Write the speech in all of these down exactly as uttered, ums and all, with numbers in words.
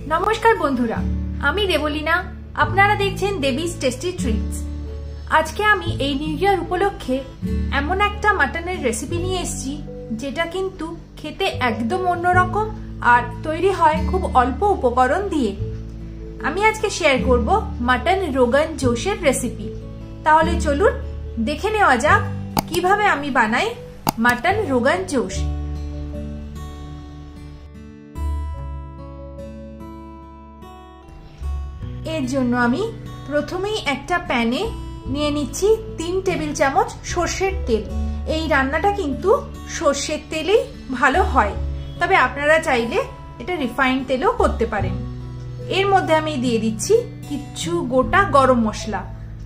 নমস্কার বন্ধুরা, আমি দেবলীনা। আপনারা দেখছেন দেবীজ টেস্টি ট্রিটস। আজকে আমি এই নিউ ইয়ার উপলক্ষে এমন একটা মাটনের রেসিপি নিয়ে এসেছি যেটা কিন্তু খেতে একদম অন্যরকম আর তৈরি হয় খুব অল্প উপকরণ দিয়ে। আমি আজকে শেয়ার করব মাটন রোগান জোশের রেসিপি। তাহলে চলুন দেখে নেওয়া যাক কিভাবে আমি বানাই মাটন রোগান জোশ। এর জন্য আমি প্রথমেই একটা প্যানে নিয়ে নিচ্ছি তিন টেবিল চামচ সর্ষের তেল। এই রান্নাটা কিন্তু সর্ষের তেলেই ভালো হয়, তবে আপনারা চাইলে এটা রিফাইন্ড তেলও করতে পারেন। এর মধ্যে আমি দিয়ে দিচ্ছি কিছু গোটা গরম মশলা।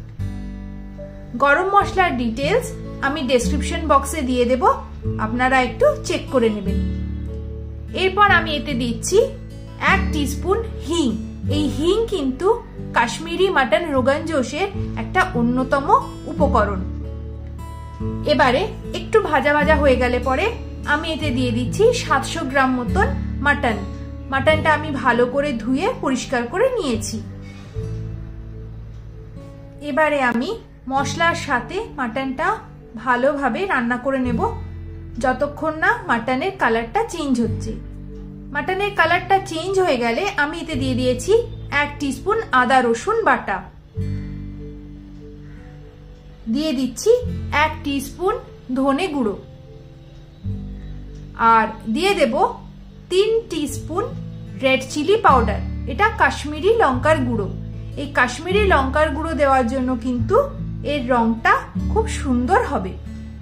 গরম মশলার ডিটেলস আমি ডেসক্রিপশন বক্সে দিয়ে দেব, আপনারা একটু চেক করে নেবেন। এরপর আমি এতে দিচ্ছি এক টিস্পুন হিং। এই হিং কিন্তু কাশ্মীরি মাটন রোগান জোশের একটা অন্যতম উপকরণ। এবারে একটু ভাজা ভাজা হয়ে গেলে পরে আমি এতে দিয়ে দিচ্ছি সাতশো গ্রাম মতন মাটন। মাটনটা আমি ভালো করে ধুয়ে পরিষ্কার করে নিয়েছি। এবারে আমি মশলার সাথে মাটনটা ভালোভাবে রান্না করে নেব যতক্ষণ না মাটনের কালারটা চেঞ্জ হচ্ছে। মাটনের কালারটা চেঞ্জ হয়ে গেলে আমি এতে দিয়ে দিয়েছি এক টিস্পুন আদা রসুন বাটা, দিয়ে দিচ্ছি এক টিস্পুন ধনে গুঁড়ো, আর দিয়ে দেব তিন টিস্পুন রেড চিলি পাউডার। এটা কাশ্মীরি লঙ্কার গুঁড়ো। এই কাশ্মীরি লঙ্কার গুঁড়ো দেওয়ার জন্য কিন্তু এর রংটা খুব সুন্দর হবে।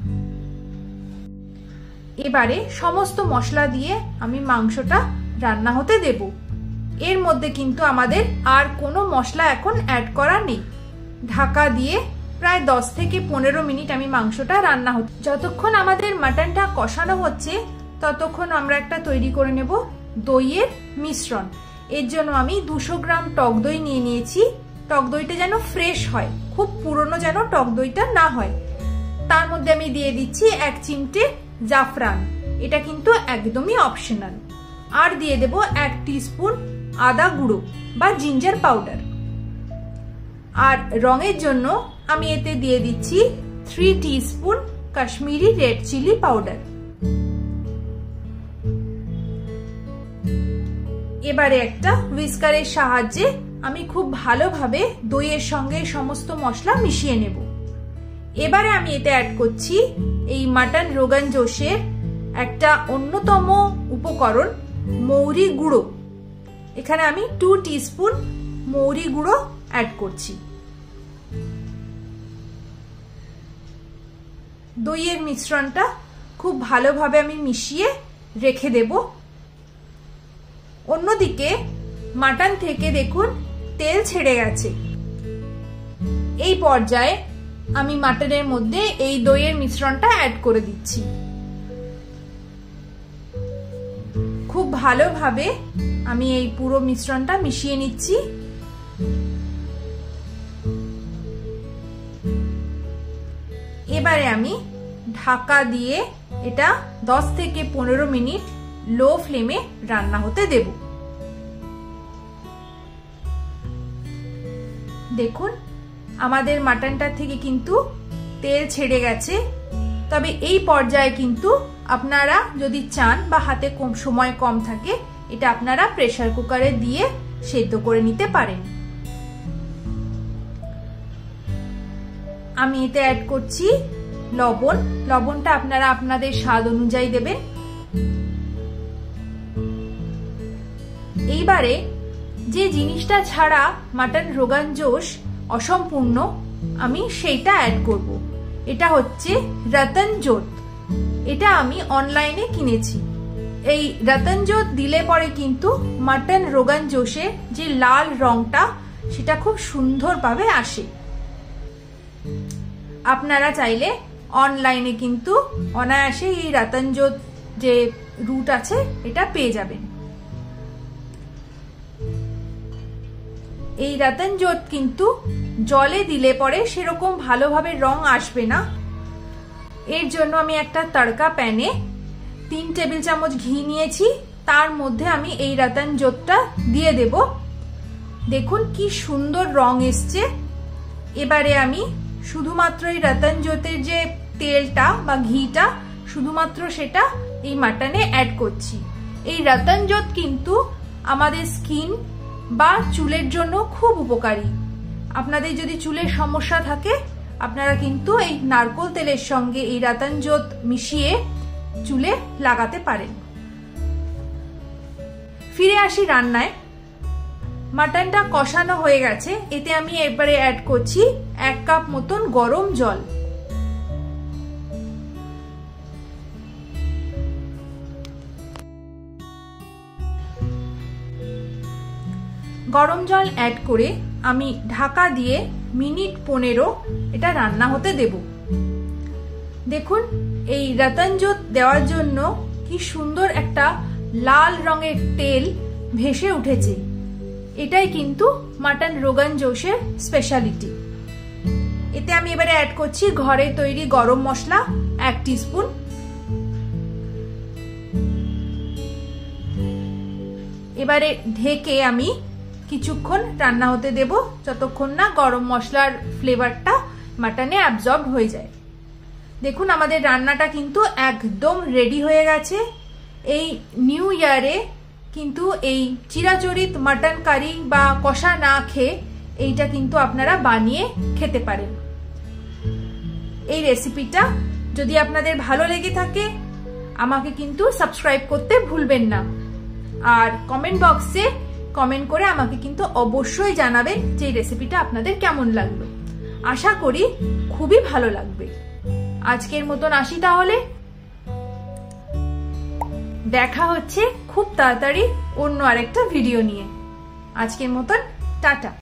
এবারে সমস্ত মশলা দিয়ে আমি মাংসটা রান্না হতে দেব। এর মধ্যে কিন্তু আমাদের আর কোনো মশলা এখন অ্যাড করা নেই। ঢাকা দিয়ে প্রায় দশ থেকে পনেরো মিনিট আমি মাংসটা রান্না হতে, যতক্ষণ আমাদের মাটনটা কষানো হচ্ছে ততক্ষণ আমরা একটা তৈরি করে নেব দইয়ের মিশ্রণ। এর জন্য আমি দুশো গ্রাম টক দই নিয়ে নিয়েছি। টক দইটা যেন ফ্রেশ হয়, খুব পুরনো যেন টক দইটা না হয়। তার মধ্যে আমি দিয়ে দিচ্ছি এক চিমটে জাফরান। এটা কিন্তু একদমই অপশনাল। আর দিয়ে দেব এক টিস্পুন আদা গুঁড়ো বা জিঞ্জার পাউডার। আর রঙের জন্য আমি এতে দিয়ে দিচ্ছি three teaspoon Kashmiri red chilli powder. এবারে একটা হুইস্কারের সাহায্যে আমি খুব ভালোভাবে দইয়ের সঙ্গে সমস্ত মশলা মিশিয়ে নেব। এবারে আমি এতে অ্যাড করছি এই মাটন রোগান জোশের একটা অন্যতম উপকরণ মৌরি গুঁড়ো। এখানে আমি টু টিস্পুন মৌরি গুঁড়ো অ্যাড করছি। দইয়ের মিশ্রণটা খুব ভালোভাবে আমি মিশিয়ে রেখে দেব। অন্যদিকে মাটন থেকে দেখুন তেল ছেড়ে গেছে। এই পর্যায়ে আমি মাটনের মধ্যে এই দইয়ের মিশ্রণটা অ্যাড করে দিচ্ছি। খুব ভালোভাবে আমি এই পুরো মিশ্রণটা মিশিয়ে নিচ্ছি। এবারে আমি ঢাকা দিয়ে এটা দশ থেকে পনেরো মিনিট লো ফ্লেমে রান্না হতে দেব। দেখুন আমাদের মাটনটা থেকে কিন্তু তেল ছেড়ে গেছে। তবে এই পর্যায়ে কিন্তু আপনারা যদি চান বা হাতে কম সময় কম থাকে, এটা আপনারা প্রেসার কুকারে দিয়ে সেদ্ধ করে নিতে পারেন। আমি এতে অ্যাড করছি লবণ। লবণটা আপনারা আপনাদের স্বাদ অনুযায়ী দেবেন। এইবারে যে জিনিসটা ছাড়া মাটন রোগান জোশ অসম্পূর্ণ, আমি সেইটা অ্যাড করব। এটা হচ্ছে রতন জোত। এটা আমি অনলাইনে কিনেছি। এই রতন জোত দিলে পরে কিন্তু মাটন রোগান জোশে যে লাল রংটা সেটা খুব সুন্দরভাবে আসে। আপনারা চাইলে অনলাইনে কিন্তু অনায়াসে এই রতন জোত যে রুট আছে এটা পেয়ে যাবেন। এই রতন জোত কিন্তু জলে দিলে পরে সেরকম ভালোভাবে রং আসবে না। এর জন্য আমি একটা তড়কা প্যানে তিন টেবিল চামচ ঘি নিয়েছি, তার মধ্যে আমি এই রাতানজোতটা দিয়ে দেব। দেখুন কি সুন্দর রং এসছে। এবারে আমি শুধুমাত্র এই রাতানজোতের যে তেলটা বা ঘিটা শুধুমাত্র সেটা এই মাটনে অ্যাড করছি। এই রাতানজোত কিন্তু আমাদের স্কিন বা চুলের জন্য খুব উপকারী। আপনাদের যদি চুলের সমস্যা থাকে আপনারা কিন্তু এই নারকোল তেলের সঙ্গে এই রাতানজোত মিশিয়ে চুলে লাগাতে পারেন। ফিরে আসি রান্নায়। মাটনটা কষানো হয়ে গেছে, এতে আমি এবারে অ্যাড করছি এক কাপ মতন গরম জল। গরম জল অ্যাড করে আমি ঢাকা দিয়ে মিনিট পনেরো এটা রান্না হতে দেব। দেখুন এই রাতানজোত দেওয়ার জন্য কি সুন্দর একটা লাল রঙের তেল ভেসে উঠেছে। এটাই কিন্তু মাটন রোগান জোশের স্পেশালিটি। এতে আমি এবারে অ্যাড করছি ঘরে তৈরি গরম মশলা এক টিস্পুন। এবারে ঢেকে আমি কিছুক্ষণ রান্না হতে দেব, যতক্ষণ না গরম মশলার ফ্লেভারটা মাটনে অ্যাবজর্ব হয়ে যায়। দেখুন আমাদের রান্নাটা কিন্তু একদম রেডি হয়ে গেছে। এই নিউ ইয়ারে কিন্তু এই চিরাচরিত মাটন কারি বা কষা না খেয়ে এইটা কিন্তু আপনারা বানিয়ে খেতে পারেন। এই রেসিপিটা যদি আপনাদের ভালো লেগে থাকে আমাকে কিন্তু সাবস্ক্রাইব করতে ভুলবেন না, আর কমেন্ট বক্সে কমেন্ট করে আমাকে কিন্তু অবশ্যই জানাবেন যে এই রেসিপিটা আপনাদের কেমন লাগলো। আশা করি খুবই ভালো লাগবে। আজকের মতন আসি তাহলে, দেখা হচ্ছে খুব তাড়াতাড়ি অন্য আরেকটা ভিডিও নিয়ে। আজকের মতন টাটা।